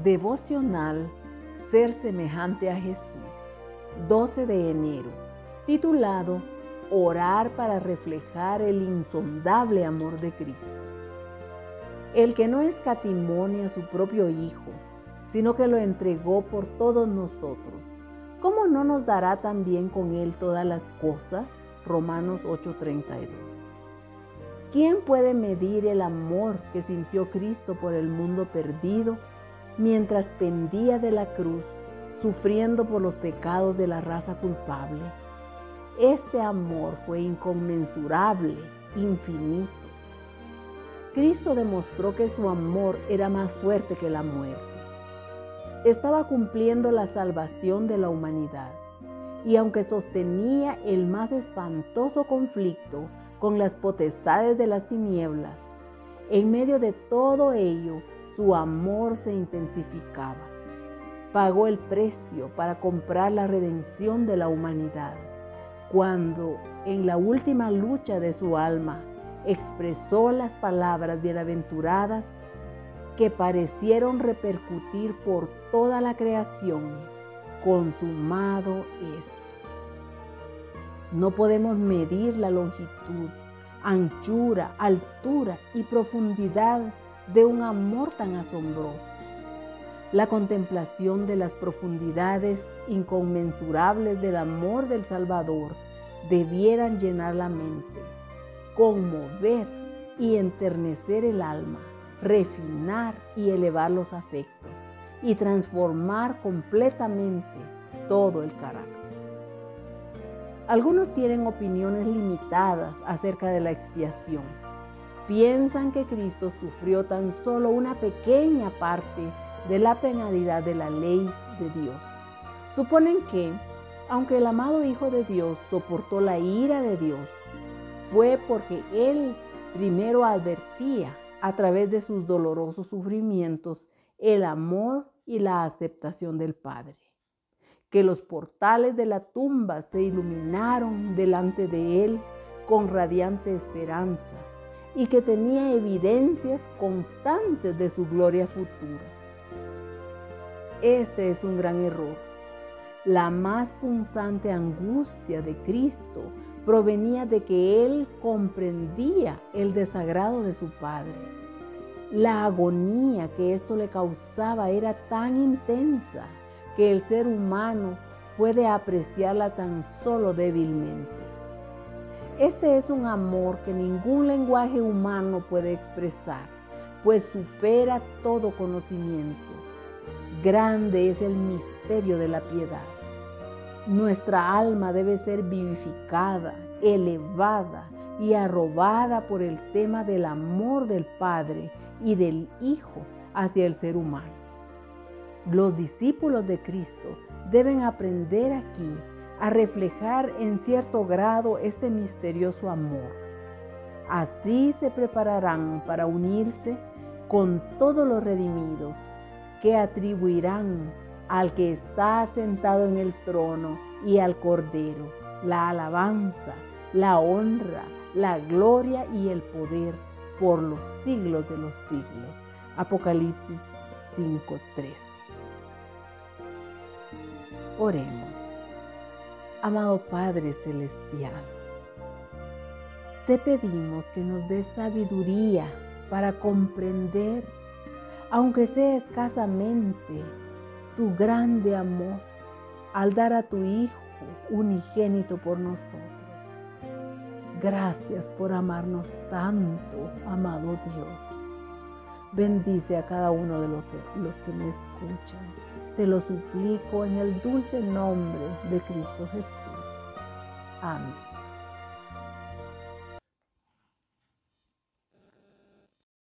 Devocional Ser semejante a Jesús, 12 de enero, titulado Orar para reflejar el insondable amor de Cristo. El que no escatimó a su propio Hijo, sino que lo entregó por todos nosotros, ¿cómo no nos dará también con Él todas las cosas? Romanos 8:32. ¿Quién puede medir el amor que sintió Cristo por el mundo perdido mientras pendía de la cruz, sufriendo por los pecados de la raza culpable? Este amor fue inconmensurable, infinito. Cristo demostró que su amor era más fuerte que la muerte. Estaba cumpliendo la salvación de la humanidad, y aunque sostenía el más espantoso conflicto con las potestades de las tinieblas, en medio de todo ello, su amor se intensificaba. Pagó el precio para comprar la redención de la humanidad, cuando, en la última lucha de su alma, expresó las palabras bienaventuradas que parecieron repercutir por toda la creación: consumado es. No podemos medir la longitud, anchura, altura y profundidad de un amor tan asombroso. La contemplación de las profundidades inconmensurables del amor del Salvador debieran llenar la mente, conmover y enternecer el alma, refinar y elevar los afectos y transformar completamente todo el carácter. Algunos tienen opiniones limitadas acerca de la expiación. Piensan que Cristo sufrió tan solo una pequeña parte de la penalidad de la ley de Dios. Suponen que, aunque el amado Hijo de Dios soportó la ira de Dios, fue porque Él primero advertía a través de sus dolorosos sufrimientos el amor y la aceptación del Padre, que los portales de la tumba se iluminaron delante de Él con radiante esperanza y que tenía evidencias constantes de su gloria futura. Este es un gran error. La más punzante angustia de Cristo provenía de que Él comprendía el desagrado de su Padre. La agonía que esto le causaba era tan intensa que el ser humano puede apreciarla tan solo débilmente. Este es un amor que ningún lenguaje humano puede expresar, pues supera todo conocimiento. Grande es el misterio de la piedad. Nuestra alma debe ser vivificada, elevada y arrobada por el tema del amor del Padre y del Hijo hacia el ser humano. Los discípulos de Cristo deben aprender aquí a reflejar en cierto grado este misterioso amor. Así se prepararán para unirse con todos los redimidos, que atribuirán al que está sentado en el trono y al Cordero la alabanza, la honra, la gloria y el poder por los siglos de los siglos. Apocalipsis 5:13. Oremos. Amado Padre Celestial, te pedimos que nos des sabiduría para comprender, aunque sea escasamente, tu grande amor al dar a tu Hijo unigénito por nosotros. Gracias por amarnos tanto, amado Dios. Bendice a cada uno de los que me escuchan. Te lo suplico en el dulce nombre de Cristo Jesús. Amén.